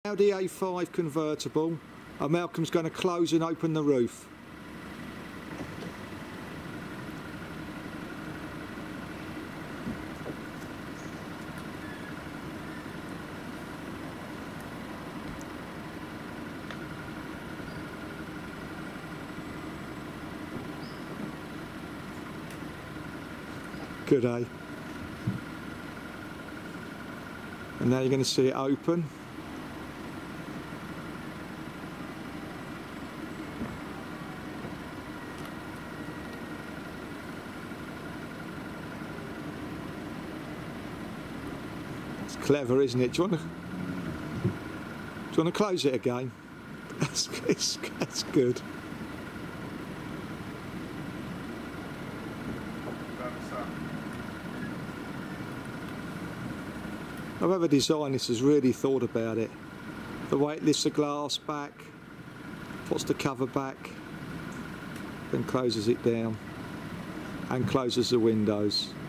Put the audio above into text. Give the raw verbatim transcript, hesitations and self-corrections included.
Audi A five Convertible, and Malcolm's going to close and open the roof. Good, eh? And now you're going to see it open. It's clever, isn't it? Do you want to, do you want to close it again? That's, it's, that's good. Whoever designed this has really thought about it. The way it lifts the glass back, puts the cover back, then closes it down and closes the windows.